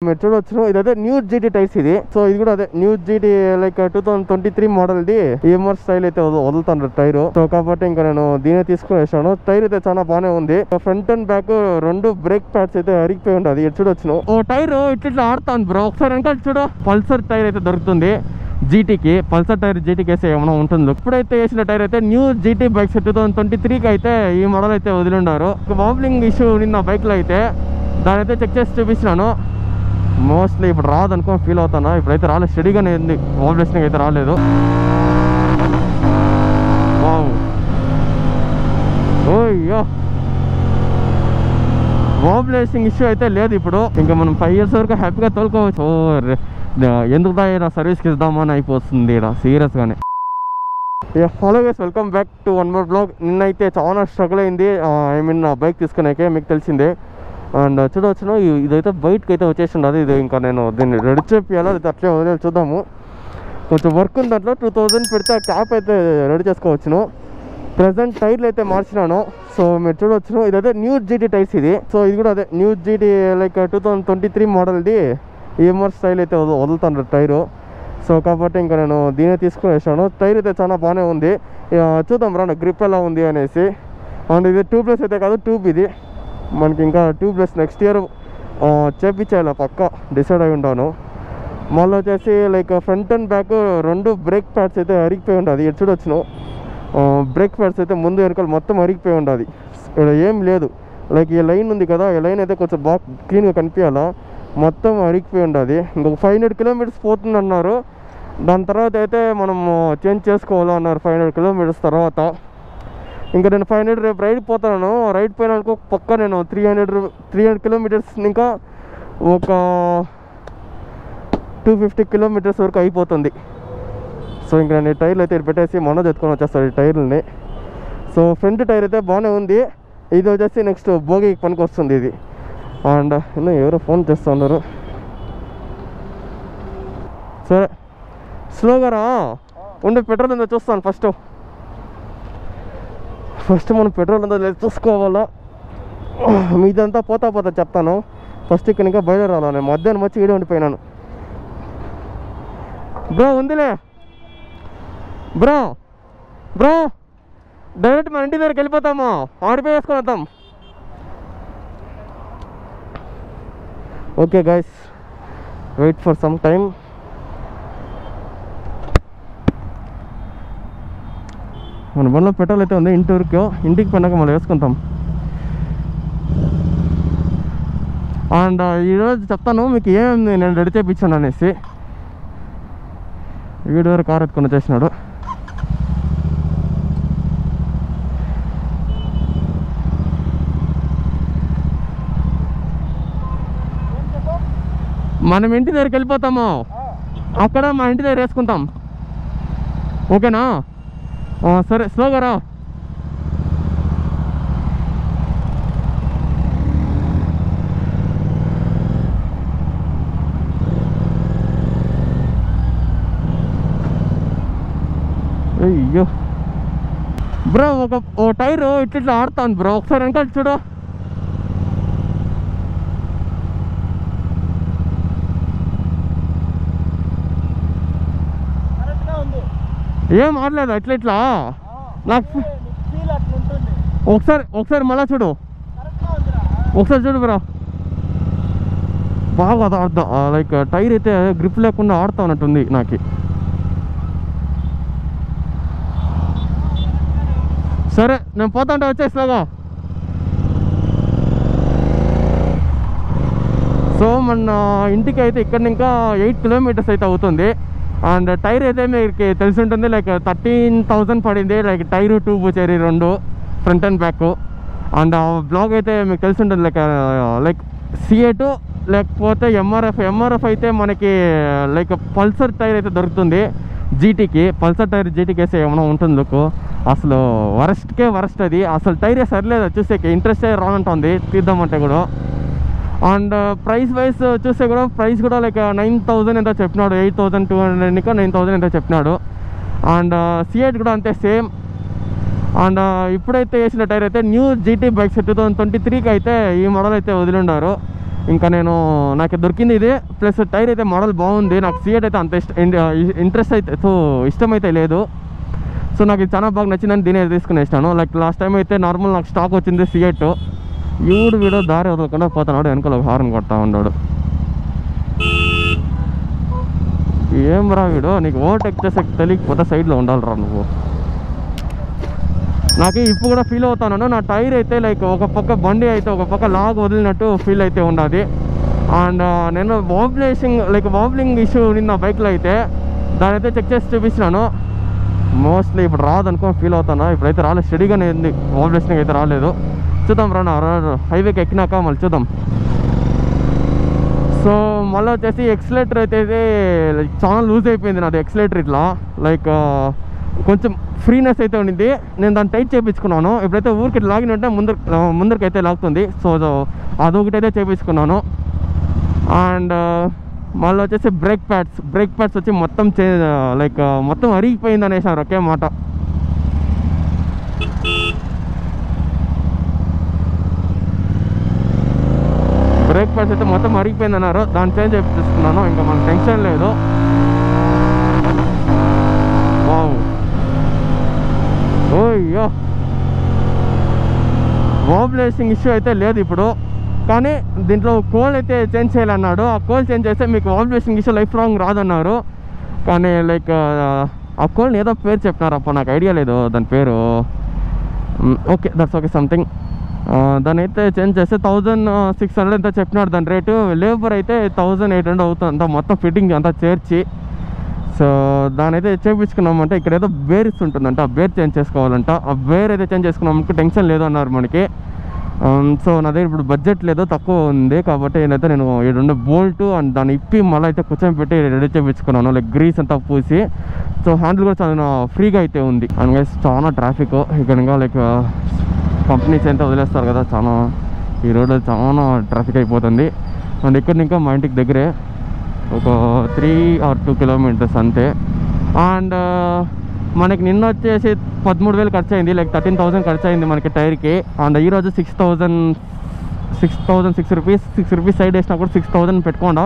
మీరు చూడొచ్చు ఇదైతే న్యూ జీటీ టైర్స్ ఇది. సో ఇది కూడా అదే new GT like 2023 model the EMR style అయితే వదులుతాను టైర్. సో కాబట్టి ఇంకా నేను దీనే తీసుకుని వేసాను. టైర్ అయితే చాలా బాగానే ఉంది. ఫ్రంట్ అండ్ బ్యాక్ రెండు బ్రేక్ ప్యాడ్స్ అయితే అరిగిపోయి ఉండదు. ఇది చూడొచ్చు ఓ టైర్ ఇట్లా ఆడుతాను బ్రో. ఒకసారి వెనకాల చూడు పల్సర్ టైర్ అయితే దొరుకుతుంది జీటీకి. పల్సర్ టైర్ జీటీకి వేస్తే ఏమైనా ఉంటుంది. ఇప్పుడైతే వేసిన టైర్ అయితే న్యూ జీటీ బైక్స్ 2023కి అయితే ఈ మోడల్ అయితే వదిలిండారు. వాబ్లింగ్ ఇష్యూ నిన్న బైక్లో అయితే దాని అయితే చెక్ చేసి చూపించినాను. మోస్ట్లీ ఇప్పుడు రాదనుకో ఫీల్ అవుతాను. ఇప్పుడైతే రాలేదు, స్టడీగానే ఉంది, వాబ్లేషన్ అయితే రాలేదు. ఓయ్యో వాబ్లేసింగ్ ఇష్యూ అయితే లేదు ఇప్పుడు. ఇంకా మనం 5 years వరకు హ్యాపీగా తోలుకోవచ్చు. ఎందుకు నా సర్వీస్కి ఇద్దామని అయిపోతుంది ఇక్కడ సీరియస్గానే. Hello guys, welcome back to one more blog. నిన్నైతే చాలా స్ట్రగుల్ అయింది. ఐ మీన్ బైక్ తీసుకునేకే, మీకు తెలిసిందే. అండ్ చూడవచ్చును ఇదైతే బయటకి అయితే వచ్చేసి ఉండదు. ఇది ఇంకా నేను దీన్ని రెడీ చేపియాలి, అది అట్లే వదిలేదు చూద్దాము. కొంచెం వర్క్ ఉంది దాంట్లో. 2000 పెడితే ఆ క్యాప్ అయితే రెడీ చేసుకోవచ్చును. ప్రజెంట్ టైర్లు అయితే మార్చినాను. సో మీరు చూడవచ్చును ఇదైతే న్యూ జీటీ టైర్స్ ఇది. సో ఇది కూడా అదే న్యూ జీటీ లైక్ 2023 మోడల్ది ఈఎంఆర్ స్టైల్ అయితే వదులుతాను టైరు. సో కాబట్టి ఇంకా నేను దీనే తీసుకుని వేసాను. టైర్ అయితే చాలా బాగానే ఉంది. చూద్దాం రా గ్రిప్ ఎలా ఉంది అనేసి. అండ్ ఇది ట్యూబ్లెస్ అయితే కాదు, ట్యూబ్ ఇది. మనకి ఇంకా ట్యూబ్లెస్ నెక్స్ట్ ఇయర్ చేపించాలి పక్క డిసైడ్ అయి ఉంటాను. మళ్ళీ వచ్చేసి లైక్ ఫ్రంట్ అండ్ బ్యాక్ రెండు బ్రేక్ ప్యాడ్స్ అయితే అరిగిపోయి ఉంటుంది. ఇది చూడొచ్చును బ్రేక్ ప్యాడ్స్ అయితే ముందు వెనకాల మొత్తం అరిగిపోయి ఉంటుంది. ఇక్కడ ఏం లేదు. లైక్ ఈ లైన్ ఉంది కదా, ఈ లైన్ అయితే కొంచెం బాగా క్లీన్గా కనిపించాలా, మొత్తం అరిగిపోయి ఉంటుంది. ఇంకొక 500 kilometers పోతుంది అన్నారు. దాని తర్వాత అయితే మనం చేంజ్ చేసుకోవాలా అన్నారు 500 kilometers తర్వాత. ఇంకా నేను 500 రేపు రైడ్ పోతాను. రైడ్ పోయినానుకో పక్క నేను 300 kilometers ఇంకా ఒక 250 kilometers వరకు అయిపోతుంది. సో ఇంకా నేను ఈ టైర్లు అయితే పెట్టేసి మొన్న ఎత్తుకొని వచ్చేస్తాను ఈ టైర్లని. సో ఫ్రంట్ టైర్ అయితే బాగానే ఉంది. ఇది వచ్చేసి నెక్స్ట్ భోగికి పనికి వస్తుంది ఇది. అండ్ ఇನ್ನು ఎవరో ఫోన్ చేస్తూ ఉన్నారు. సరే స్లోగా రా, ఉండే పెట్రోల్ ఉందో చూస్తాను. ఫస్ట్ మనం పెట్రోల్ ఉందో లేదు చూసుకోవాలా. మీదంతా పోతా చెప్తాను. ఫస్ట్ ఇక్కడ ఇంకా బయలుదేరాలా. నేను మధ్యాహ్నం వచ్చి ఈడే ఉండిపోయినాను. బ్రో ఉందిలే బ్రో డైరెక్ట్ మన ఇంటి దగ్గరికి వెళ్ళిపోతాము. ఆడిపోయి వేసుకొని వద్దాం. Okay guys, wait for some time. మన బండిలో పెట్రోల్ అయితే ఉంది. ఇంటికి పన్నాక మళ్ళీ వేసుకుంటాం. అండ్ ఈరోజు చెప్తాను మీకు ఏమేమి నేను రెడీ చేయించాను అనేసి. వీడి వరకు కార్ ఎత్తుకొని వచ్చేసినాడు. మనం ఇంటి దగ్గరికి వెళ్ళిపోతాము. అక్కడ మా ఇంటి దగ్గర వేసుకుంటాం. ఓకేనా? సరే స్లోగా రా. అయ్యో బ్రో, ఓ టైర్ ఇట్లా ఆడుతాను బ్రో. ఒకసారి వెనకాల చూడు. ఏం ఆడలేదు ఇట్లా నాకు. ఒకసారి మళ్ళా చూడు. ఒకసారి చూడు బ్రో, బాగా లైక్ టైర్ అయితే గ్రిప్ లేకుండా ఆడుతా ఉన్నట్టుంది నాకు. సరే నేను పోతా ఉంటే వచ్చేసిలాగా. సో మన ఇంటికి అయితే ఇక్కడ ఇంకా 8 kilometers అయితే అవుతుంది. అండ్ టైర్ అయితే మీకు తెలిసి ఉంటుంది, లైక్ 13,000 పడింది. లైక్ టైరు ట్యూబ్ చేరి రెండు ఫ్రంట్ అండ్ బ్యాక్. అండ్ ఆ బ్లాగ్ అయితే మీకు తెలిసి ఉంటుంది. లైక్ C8 లేకపోతే ఎంఆర్ఎఫ్ అయితే మనకి లైక్ పల్సర్ టైర్ అయితే దొరుకుతుంది జీటీకి. పల్సర్ టైర్ జీటీకి వేస్తే ఏమైనా ఉంటుంది లుక్. అసలు వరస్ట్ అది. అసలు టైరే సరిలేదు చూసే, ఇంట్రెస్టే రానంటుంది తీద్దామంటే కూడా. అండ్ ప్రైస్ వైజ్ చూస్తే కూడా ప్రైస్ కూడా లైక్ 9,000 ఎంతో చెప్పినాడు. 8,200 ఇంకా 9,000 ఎంతో చెప్పినాడు. అండ్ C8 కూడా అంతే సేమ్. అండ్ ఇప్పుడైతే వేసిన టైర్ అయితే న్యూ జీటీ బైక్స్ 2023కి అయితే ఈ మోడల్ అయితే వదిలిండారు. ఇంకా నాకు దొరికింది ఇదే. ప్లస్ టైర్ అయితే మోడల్ బాగుంది. నాకు సియట్ అయితే అంత ఇంట్రెస్ట్ అయితే ఇష్టం అయితే లేదు. సో నాకు ఇది చాలా బాగా నచ్చిందని దీని తీసుకునేసినాను. లైక్ లాస్ట్ టైం అయితే నార్మల్ నాకు స్టాక్ వచ్చింది సియట్. వీడో దారి వదలకుండా పోతున్నాడు, వెనకాల ఒక హార్న్ కొడతా ఉన్నాడు. ఏం రా వీడు, నీకు ఓవర్టేక్ చేసే తెలియకపోతే సైడ్లో ఉండాలిరా నువ్వు. నాకు ఇప్పుడు కూడా ఫీల్ అవుతాను, నా టైర్ అయితే లైక్ ఒక పక్క బండి అయితే ఒక పక్క లాగ్ వదిలినట్టు ఫీల్ అయితే ఉన్నది. అండ్ నేను వాబ్లింగ్ ఇష్యూ నిన్న బైక్లో అయితే దాని అయితే చెక్ చేసి చూపించినాను. మోస్ట్లీ ఇప్పుడు రాదనుకో ఫీల్ అవుతాను. ఇప్పుడైతే రాలేదు, స్టడీగానే ఉంది, వాబ్లేషన్కి అయితే రాలేదు. చూద్దాం హైవేకి ఎక్కినాక మళ్ళీ చూద్దాం. సో మళ్ళీ వచ్చేసి ఎక్సలేటర్ అయితే చాలా లూజ్ అయిపోయింది నాది. ఎక్సలేటర్ ఇట్లా లైక్ కొంచెం ఫ్రీనెస్ అయితే ఉండింది. నేను దాన్ని టైట్ చేయించుకున్నాను. ఇప్పుడైతే ఊరికి లాగినట్టే ముందరికైతే లాగుతుంది. సో అదొకటైతే చేయించుకున్నాను. అండ్ మళ్ళీ వచ్చేసి బ్రేక్ ప్యాడ్స్ వచ్చి మొత్తం మొత్తం అరిగిపోయింది అనేసారు ఒకే మాట. బ్రేక్ ప్యాడ్స్ అయితే మొత్తం అరిగిపోయింది అన్నారు, దాన్ని చేంజ్ చేయించుకున్నాను. ఇంకా మనకు టెన్షన్ లేదు. ఓయ్యో, వాబ్లేసింగ్ ఇష్యూ అయితే లేదు ఇప్పుడు, కానీ దీంట్లో కోల్ అయితే చేంజ్ చేయాలన్నాడు. ఆ కోల్ చేంజ్ చేస్తే మీకు వాబ్లేసింగ్ ఇష్యూ లైఫ్ లాంగ్ రాదన్నారు. కానీ లైక్ ఆ కోల్ని ఏదో పేరు చెప్పినారప్ప, నాకు ఐడియా లేదు దాని పేరు. Okay, that's okay something. దాని అయితే చేంజ్ చేస్తే 1600 అంతా చెప్పినాడు దాని రేటు. లేబర్ అయితే 1800 అవుతుంది అంతా మొత్తం ఫిట్టింగ్ అంతా చేర్చి. సో దాని అయితే చేయించుకున్నామంటే ఇక్కడ ఏదో బేర్స్ ఉంటుందంట, ఆ బేర్ చేంజ్ చేసుకోవాలంట. ఆ బేర్ అయితే చేంజ్ చేసుకున్నామంటే టెన్షన్ లేదు అన్నారు మనకి. సో నా దగ్గర ఇప్పుడు బడ్జెట్ లేదు, తక్కువ ఉంది కాబట్టి నేనైతే నేను 2 బోల్ట్ అండ్ దాన్ని ఇప్పి మళ్ళీ అయితే కూర్చొని పెట్టి రెడీ చేయించుకున్నాను. లైక్ గ్రీస్ అంతా పూసి. సో హ్యాండిల్ కూడా చాలా ఫ్రీగా అయితే ఉంది. అండ్ గైస్ చాలా ట్రాఫిక్ ఇక్కడ, ఇంకా లైక్ కంపెనీస్ అయితే వదిలేస్తారు కదా, చాలా ఈ రోడ్లో చాలా ట్రాఫిక్ అయిపోతుంది. అండ్ ఇక్కడ ఇంకా మా ఇంటికి దగ్గరే ఒక 3 or 2 kilometers అంతే. అండ్ మనకి నిన్న వచ్చేసి 13,000 ఖర్చు అయింది, లైక్ 13,000 ఖర్చు అయింది మనకి టైర్కి. అండ్ ఈరోజు 6 రూపీస్ సైడ్ వేసినా కూడా 6,000 పెట్టుకోండా.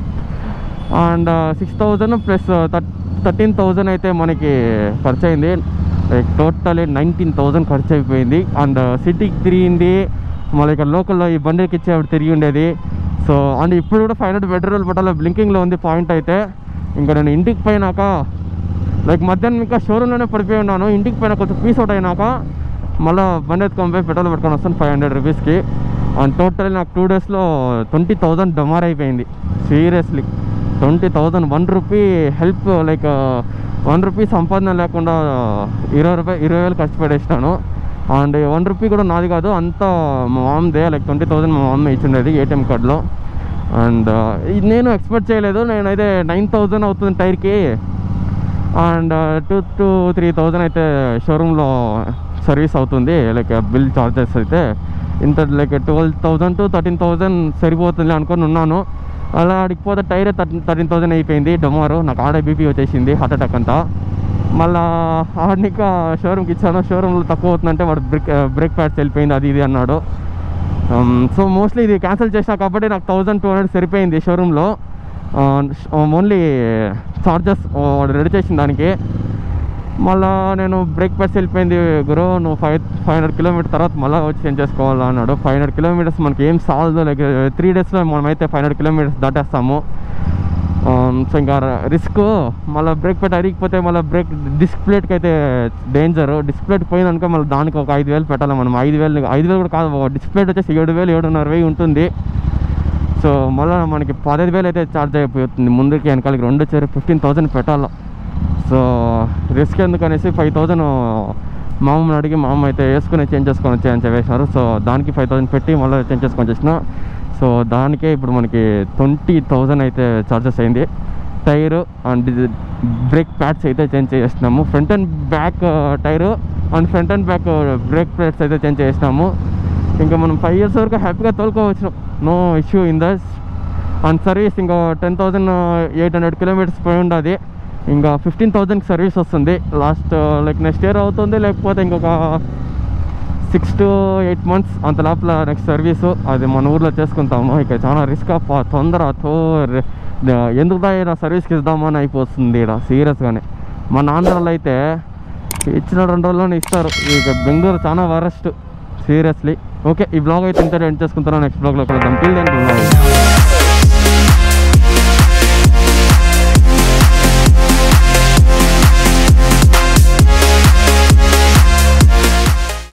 అండ్ 6,000 ప్లస్ 13,000 అయితే మనకి ఖర్చు అయింది. లైక్ టోటల్ 19,000 ఖర్చు అయిపోయింది. అండ్ సిటీకి తిరిగింది, మళ్ళీ ఇక్కడ లోకల్లో ఈ బండికి ఇచ్చేవాడు తిరిగి ఉండేది. సో అండ్ ఇప్పుడు కూడా 500 పెట్రోల్ పట్టాల బ్లింకింగ్లో ఉంది పాయింట్ అయితే. ఇంకా నేను ఇంటికి పోయినాక లైక్ మధ్యాహ్నం ఇంకా షోరూంలోనే పడిపోయి ఉన్నాను. ఇంటికి పోయినా కొంచెం పీస్ అవుట్ అయినాక మళ్ళీ బండి ఎత్తుకొని పోయి పెట్రోల్ పెట్టుకొని వస్తాను 500 రూపీస్కి. అండ్ టోటల్ నాకు 2 daysలో 20,000 డమార్ అయిపోయింది. Seriously 20,000 1 rupee help, like 1 rupee సంపాదన లేకుండా 20,000 ఖర్చు పెట్టేసినాను. అండ్ 1 రూపీ కూడా నాది కాదు, అంతా మా మామదే. లైక్ 20,000 మా మామ ఇచ్చిండేది ఏటీఎం కార్డులో. అండ్ ఇది నేను ఎక్స్పెక్ట్ చేయలేదు. నేనైతే 9,000 అవుతుంది టైర్కి. అండ్ 2 to 3,000 అయితే షోరూంలో సర్వీస్ అవుతుంది, లైక్ బిల్ చార్జెస్ అయితే. ఇంత లైక్ 12,000 to 13,000 సరిపోతుంది అనుకొని ఉన్నాను. అలా అడిగిపోతే టైరే 13,000 అయిపోయింది డొమారు. నాకు ఆడే బీపీ వచ్చేసింది, హార్ట్ అటాక్ అంతా. మళ్ళీ ఆడినిక షోరూమ్కి ఇచ్చాను. షోరూంలో తక్కువ అవుతుందంటే వాడు బ్రేక్ ప్యాడ్స్ వెళ్ళిపోయింది, అది ఇది అన్నాడు. సో మోస్ట్లీ ఇది క్యాన్సిల్ చేసినా కాబట్టి నాకు 1,200 సరిపోయింది షోరూంలో. ఓన్లీ చార్జెస్ రెడీ చేసిన దానికి. మళ్ళీ నేను బ్రేక్ ప్యాడ్స్ వెళ్ళిపోయింది గురు, నువ్వు 500 kilometers తర్వాత మళ్ళీ వచ్చి చేంజ్ చేసుకోవాలా అన్నాడు. 500 kilometers మనకి ఏం సాల్వ్, లైక్ 3 daysలో మనమైతే 500 kilometers దాటేస్తాము. సో ఇంకా రిస్క్. మళ్ళీ బ్రేక్ ప్యాడ్ అరిగిపోతే మళ్ళీ డిస్క్ ప్లేట్కి అయితే డేంజర్. డిస్క్ ప్లేట్ పోయిందనుకో మళ్ళీ దానికి ఒక 5,000 పెట్టాలి మనం. 5,000 కూడా కాదు, డిస్క్ ప్లేట్ వచ్చేసి 7,000 7,500 ఉంటుంది. సో మళ్ళీ మనకి 15,000 అయితే ఛార్జ్ అయిపోతుంది. ముందుకి వెనకాలకి 2 చేరి 15,000 పెట్టాలి. సో రిస్క్ ఎందుకనేసి 5,000 మామూలు అడిగి మామ అయితే వేసుకుని చేంజ్ చేసుకొని వచ్చాయని చెప్పేసినారు. సో దానికి 5,000 పెట్టి మళ్ళీ చేంజ్ చేసుకొని వచ్చేసిన. సో దానికే ఇప్పుడు మనకి 20,000 అయితే ఛార్జెస్ అయింది. టైరు అండ్ బ్రేక్ ప్యాడ్స్ అయితే చేంజ్ చేస్తున్నాము. Front and back tyre and front and back brake pads అయితే చేంజ్ చేసినాము. ఇంకా మనం 5 years వరకు హ్యాపీగా తోలుకోవచ్చు, no issue in this. And service ఇంకా 10,800 kilometers పోయి ఉండదు. ఇంకా 15,000 సర్వీస్ వస్తుంది. లాస్ట్ లైక్ నెక్స్ట్ ఇయర్ అవుతుంది, లేకపోతే ఇంకొక 6 to 8 months అంత లోపల నెక్స్ట్ సర్వీసు అది మన ఊర్లో చేసుకుంటాము. ఇక చాలా రిస్క్ తొందర ఎందుకు దాయినా సర్వీస్కి ఇద్దామని అయిపోతుంది ఇక్కడ సీరియస్గానే. మన ఆంధ్రాలో అయితే ఇచ్చిన 2 రోజుల్లోనే ఇస్తారు. ఇక బెంగళూరు చాలా వరస్ట్ సీరియస్లీ. ఓకే, ఈ బ్లాగ్ అయితే ఇంత ఎండ్ చేసుకుంటాను. నెక్స్ట్ బ్లాగ్లో కలుద్దాం. Till then.